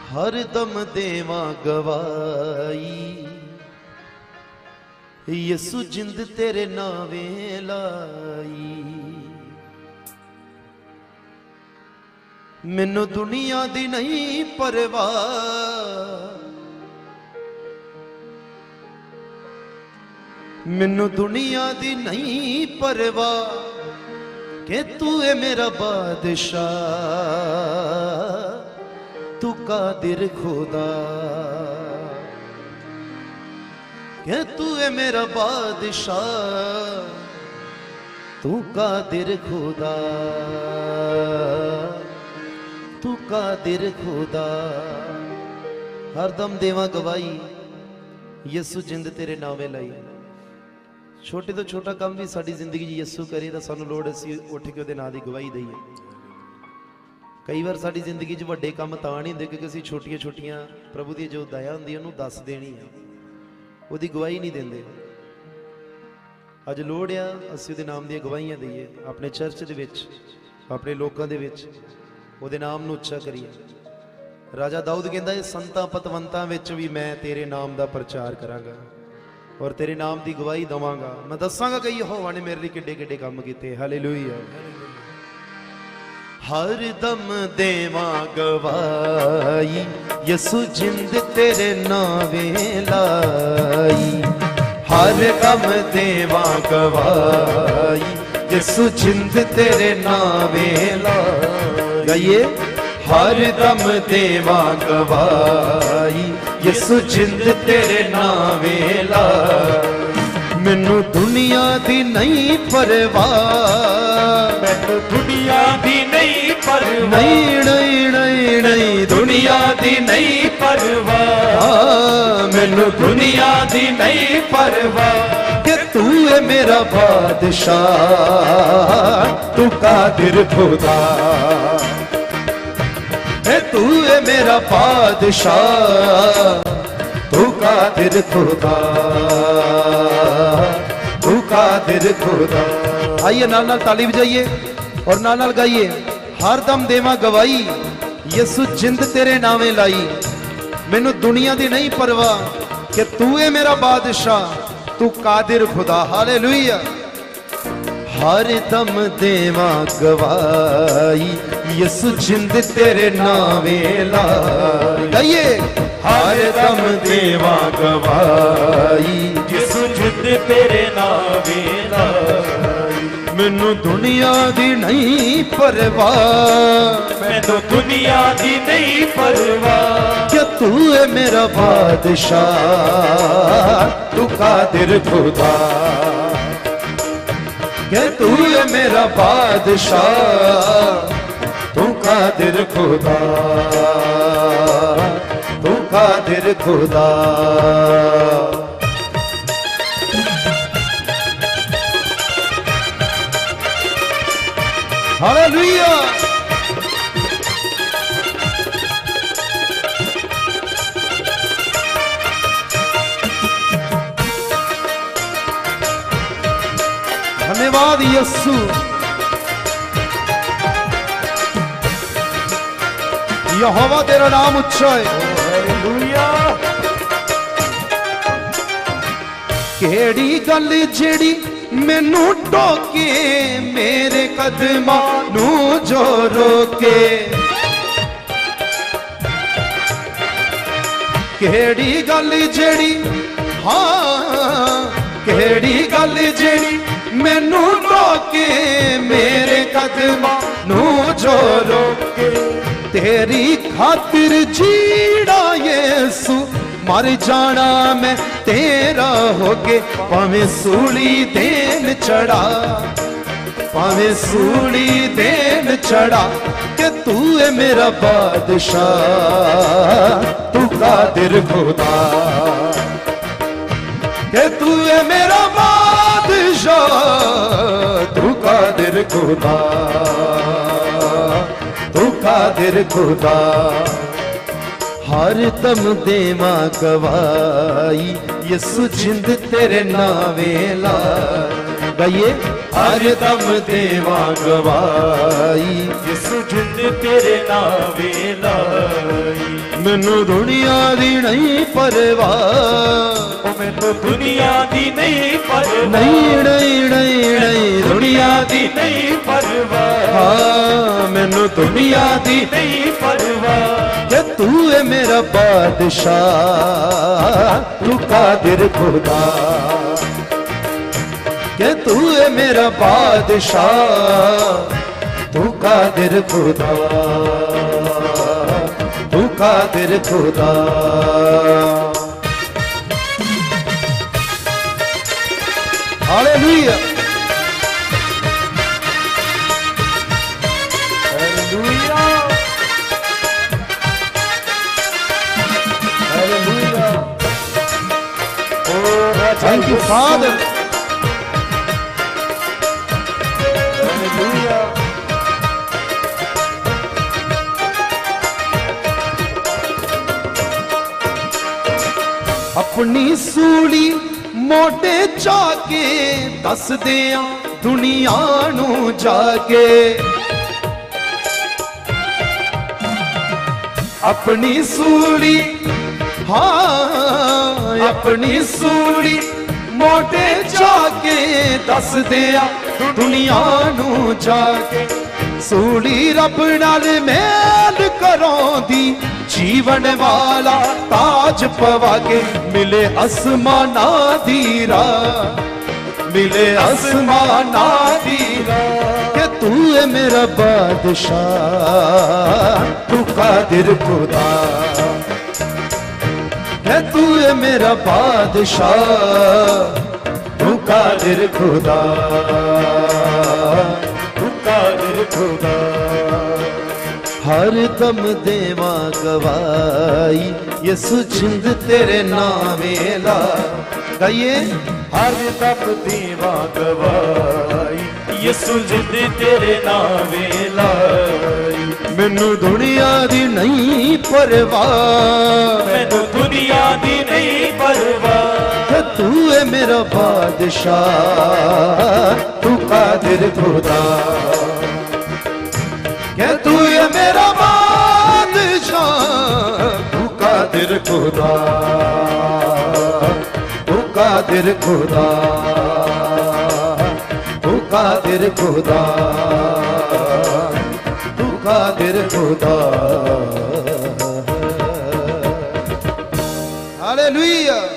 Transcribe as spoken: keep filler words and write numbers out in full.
हर दम देवा गवाई, यसु जिंद तेरे नावे लाई। मैनू दुनिया दी नहीं परवाह, मैनू दुनिया दी नहीं परवाह, के तू है मेरा बादशाह, तू कादिर खुदा, के तू है मेरा बादशाह, तू कादिर खुदा, तू कादिर खुदा। हरदम देवा गवाई, यसु जिंद तेरे नावे लाई। छोटे तो छोटा काम भी साडी जिंदगी यसु करे तो सानू लोड़ असीं उठ के उहदे नाम दी गवाही दईए। कई बार साडी जिंदगी च वड्डे काम तां नहीं हुंदे क्योंकि असीं छोटियां छोटियां प्रभु दी जो दया हुंदी है उहनूं दस देनी है, उहदी गवाही नहीं देंदे। अज लोड़ आ असीं उहदे नाम दी गवाहियां दईए, अपने चर्च दे विच, अपने लोकां दे विच उहदे नाम नूं उच्चा करिए। राजा दाऊद कहंदा है संतां पतवंतां विच भी मैं तेरे नाम दा प्रचार करांगा और तेरे नाम की गवाही दवांगा। मैं दसांगा कि यहोवा ने मेरे लिए किड्डे किड्डे काम कीते। हालेलुया। हर दम देवा गवाही, यसु जिंद तेरे नावे लाई। हर दम देवा गवाही, यसु जिंद तेरे नावे लाई। गाइए, हर दम देवा गवाही, यसु जिंद तेरे नावे लाई। मैनू दुनिया दी नहीं परवाह, मैनू दुनिया दी नहीं परवाह, नहीं नहीं नहीं नहीं दुनिया दी नहीं परवाह, मैनू दुनिया दी नहीं परवाह, कि तू है मेरा बादशाह, तू कादिर खुदा, तू है मेरा बादशाह, तू कादिर खुदा, तू कादिर खुदा। आइए नाल नाल ताली बजाइए और नाल नाल गाइए। हर दम देवा गवाही, यसु जिंद तेरे नावे लाई। मैनू दुनिया दी नहीं परवाह, कि तू है मेरा बादशाह, तू कादिर खुदा। हालेलुया। हर दम देवा गवाही, यसु जिंद तेरे नावे लाई। गाइए, हर दम देवा गवाही, यसु जिंद तेरे नावे लाई। मैनू दुनिया दी नहीं परवाह, मैनू दुनिया दी नहीं परवाह, कि तू है मेरा बादशाह, तू कादिर खुदा, कि तू है मेरा बादशाह, तू कादिर खुदा, तू कादिर खुदा। हालेलुया। धन्यवाद यस्सु। यहोवा तेरा नाम उच्चा है। हालेलुया। केड़ी गल जेड़ी मैनू टोके, मेरे कदमां नू जो रोके। केड़ी गल जेड़ी, हाँ केड़ी गल जेड़ी मैनू टोके, मेरे कदमां नू जो रोके। तेरी खातिर जीड़ा यीशु, मर जाना मैं तेरा होके। भावें सूली देन चढ़ा, भावें सूली देन चढ़ा, कि तू है मेरा बादशाह, तू कादिर खुदा, कि तू है मेरा बादशाह, तू कादिर खुदा, तू कादिर खुदा। हर दम देवा गवाही, यसु जिंद तेरे नावे लाई। गाइए, हर दम देवा गवाही, यसु जिंद तेरे नावे लाई। मैनू दुनिया दी नहीं परवाह, मैनू दुनिया दी नहीं परवाह, नहीं नहीं नहीं नहीं दुनिया दी नहीं परवाह, हाँ मैनू दुनिया दी नहीं परवाह। कि तू है मेरा बादशाह, तू कादिर खुदा, कि तू है मेरा बादशाह, तू कादिर खुदा, तू कादिर खुदा। Hallelujah hallelujah hallelujah. Oh thank you father. Hallelujah अपनी सूली मोटे चाके दस दिया दुनिया नू जाके, अपनी सूली हाँ अपनी सूली मोटे जाके दस दिया दुनिया नू जाके, सूली रब नाल मेल करोंदी जीवन वाला ताज पवा के, मिले आसमाना दी राह, मिले आसमाना दी राह, कि तू है मेरा बादशाह, तू कादिर खुदा, कि तू है मेरा बादशाह, तू कादिर खुदा, तू कादिर खुदा। हर दम देवा गवाई यसु जिंद तेरे नावेला, गाइए हर दम देवा गवाई यसु जिंद तेरे नावे लाई। मैनू दुनिया दी नहीं परवाह, मैनू दुनिया दी नहीं परवाह, तू है मेरा बादशाह, तू कादिर खुदा, क्या तू है मेरा बादशाह, तू कादिर खुदा, तू कादिर खुदा, तू कादिर खुदा, तू कादिर खुदा। हालेलुया।